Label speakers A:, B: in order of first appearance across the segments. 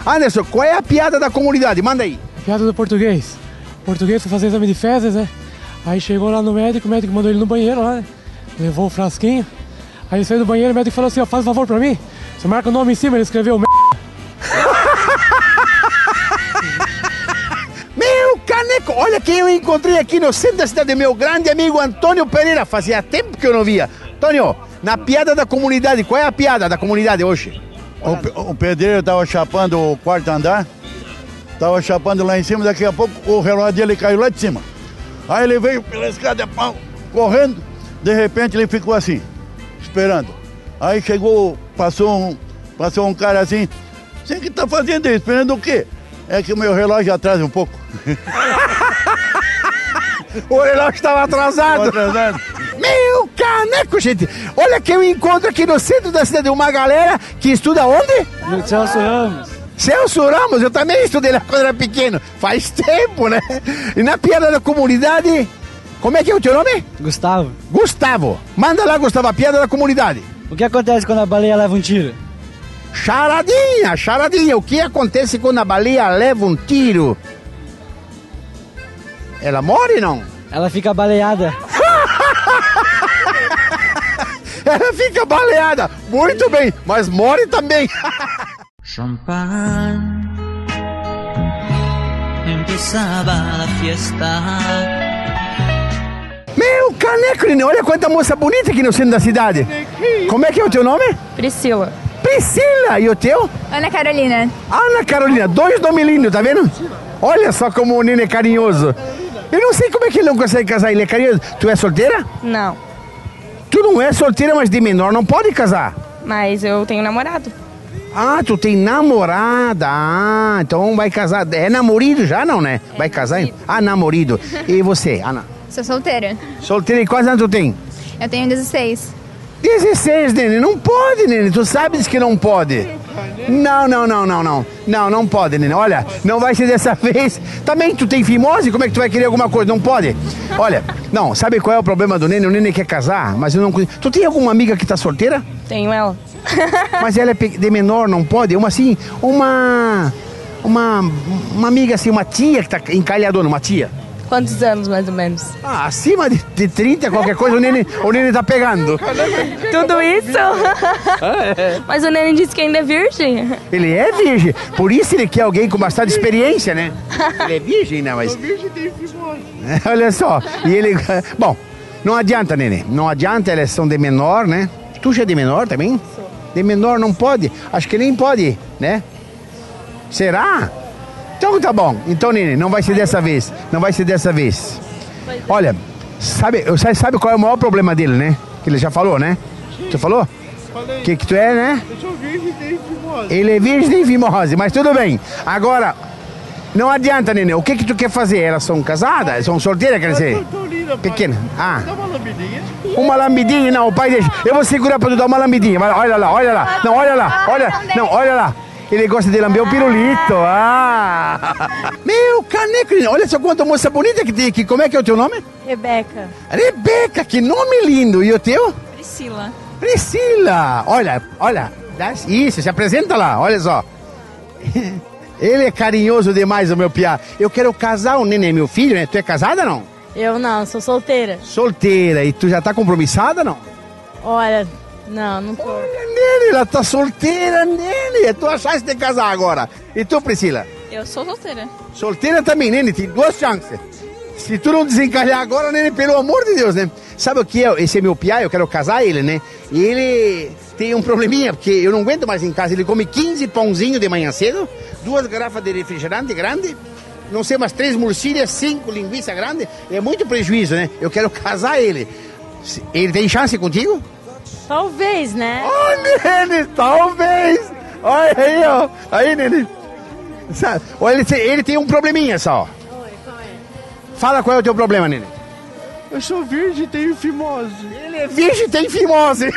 A: Anderson, qual é a piada da comunidade? Manda aí.
B: Piada do português. O português foi fazer exame de fezes, né? Aí chegou lá no médico, o médico mandou ele no banheiro lá, né? Levou o frasquinho. Aí ele saiu do banheiro, o médico falou assim, ó, faz um favor pra mim. Você marca o nome em cima, ele escreveu
A: Meu caneco, olha quem eu encontrei aqui no centro da cidade, meu grande amigo Antônio Pereira. Fazia tempo que eu não via. Antônio, na piada da comunidade, qual é a piada da comunidade hoje?
C: O pedreiro estava chapando o quarto andar, estava chapando lá em cima, daqui a pouco o relógio dele caiu lá de cima. Aí ele veio pela escada de pau, correndo, de repente ele ficou assim, esperando. Aí chegou, passou um cara assim, você que tá fazendo isso, esperando o quê? É que o meu relógio atrasa um pouco.
A: O relógio estava atrasado. Meu caneco, gente. Olha que eu encontro aqui no centro da cidade uma galera que estuda onde?
B: No Celso Ramos.
A: Celso Ramos, eu também estudei lá quando era pequeno. Faz tempo, né? E na piada da comunidade, como é que é o teu nome?
B: Gustavo.
A: Gustavo. Manda lá, Gustavo, a piada da comunidade.
B: O que acontece quando a baleia leva um tiro?
A: Charadinha, charadinha. O que acontece quando a baleia leva um tiro? Ela morre, não?
B: Ela fica baleada.
A: Ela fica baleada. Muito bem, mas morre também.
D: Champán, empezaba a fiesta.
A: Meu caneco, Nene, olha quanta moça bonita aqui no centro da cidade. Como é que é o teu nome?
E: Priscila.
A: Priscila, e o teu?
E: Ana Carolina.
A: Ana Carolina, 2 nomes lindos, tá vendo? Olha só como o Nene é carinhoso. Eu não sei como é que ele não consegue casar, ele é carinhoso. Tu é solteira?
E: Não,
A: Tu não é solteira, mas de menor não pode casar.
E: mas eu tenho namorado.
A: Ah, tu tem namorada. Ah, então vai casar. É namorido já, não, né? Vai casar? Ah, namorido. E você, Ana?
E: Sou solteira.
A: Solteira e quantos anos tu tem?
E: Eu tenho 16.
A: 16, Nene. Não pode, Nene. Tu sabes que não pode. Não. Não pode, Nene. Olha, não vai ser dessa vez. Também tu tem fimose? Como é que tu vai querer alguma coisa? Não pode. Olha, não, sabe qual é o problema do Nene? O Nene quer casar, mas eu não conheço. Tu tem alguma amiga que tá solteira?
E: Tenho ela.
A: Mas ela é de menor, não pode? Uma amiga assim, uma tia que tá encalhadona, uma tia.
E: Quantos anos, mais ou menos?
A: Ah, acima de 30, qualquer coisa, o Nene tá pegando.
E: Tudo isso? Mas o Nenê disse que ainda é virgem.
A: Ele é virgem, por isso ele quer alguém com bastante experiência, né? Ele é virgem, né? Mas... virgem tem fimose. Olha só, e ele... Bom, não adianta, Nenê, não adianta, elas são de menor, né? Tu já é de menor também? Sou. De menor não pode? Acho que nem pode, né? Será? Então tá bom. Então, Nenê, não vai ser dessa vez. Não vai ser dessa vez. Olha, sabe qual é o maior problema dele, né? Que ele já falou, né? Tu falou? Falei. Que tu é, né? Eu sou virgem e tenho fimose. Ele é virgem e fimose, mas tudo bem. Agora, não adianta, Nenê. O que tu quer fazer? Elas são casadas? São solteiras, quer dizer? Pequena. Ah. Dá uma lambidinha. Uma lambidinha? Não, o pai deixa. Eu vou segurar pra tu dar uma lambidinha. Olha lá, olha lá. Não, olha lá. Olha. Não, olha lá. Ele gosta de lamber o pirulito. Ah! Meu caneco, olha só quanta moça bonita que tem aqui. Como é que é o teu nome?
E: Rebeca.
A: Rebeca, que nome lindo. E o teu?
E: Priscila.
A: Priscila. Olha. Isso, se apresenta lá, olha só. Ele é carinhoso demais, o meu piá. Eu quero casar o Nenê, meu filho, né? Tu é casada, não?
F: Eu não, sou solteira.
A: Solteira. E tu já tá compromissada, não?
F: Olha, não tô.
A: Olha, Nene, ela tá solteira, Nene. Tu achaste de casar agora. E tu, Priscila?
E: Eu sou solteira.
A: Solteira também, Nene, tem 2 chances. Se tu não desencalhar agora, Nene, pelo amor de Deus, né? Sabe o que é? Esse é meu piá, eu quero casar ele, né? E ele tem um probleminha, porque eu não aguento mais em casa. Ele come 15 pãozinhos de manhã cedo, 2 garrafas de refrigerante grande, não sei, umas 3 murcilhas, 5 linguiça grande. É muito prejuízo, né? Eu quero casar ele. Ele tem chance contigo?
F: Talvez, né?
A: Oh, Nene, talvez. Olha aí, ó. Aí, Nene. Sabe? Olha, ele tem um probleminha só.
F: Oi, qual é?
A: Fala qual é o teu problema, Nene.
B: Eu sou virgem e tenho fimose.
A: Ele é virgem e tem fimose.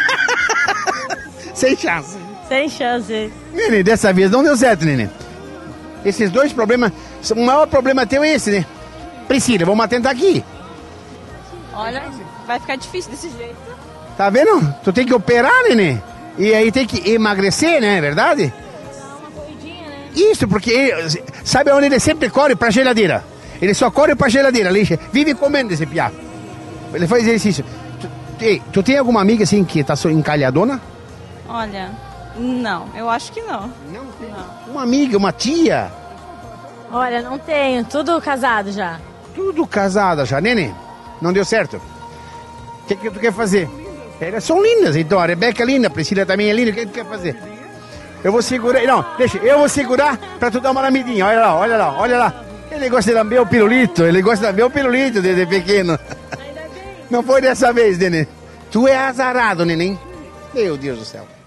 A: Sem chance.
F: Sem chance.
A: Nene, dessa vez não deu certo, Nene. Esses 2 problemas, o maior problema teu é esse, né? Priscila, vamos tentar aqui.
E: Olha, vai ficar difícil desse jeito.
A: Tá vendo? Tu tem que operar, Nenê. E aí tem que emagrecer, né? É verdade?
E: Uma corridinha, né?
A: Isso, porque sabe onde ele sempre corre? Pra geladeira. Ele só corre pra geladeira, ele vive comendo esse piá. Ele faz exercício. Tu tem alguma amiga assim que tá encalhadona?
G: Olha, não, eu acho que não.
A: Não tem. Uma amiga, uma tia?
F: Olha, não tenho. Tudo casado já.
A: Tudo casada já, Nenê? Não deu certo? O que tu quer fazer? Elas são lindas, então. A Rebeca é linda, a Priscila também é linda. O que tu quer fazer? Eu vou segurar. Não, deixa. Eu vou segurar pra tu dar uma lamidinha. Olha lá, olha lá, olha lá. Ele gosta de lamber o pirulito. Ele gosta de lamber o pirulito desde pequeno. Não foi dessa vez, Nenê. Tu é azarado, neném. Meu Deus do céu.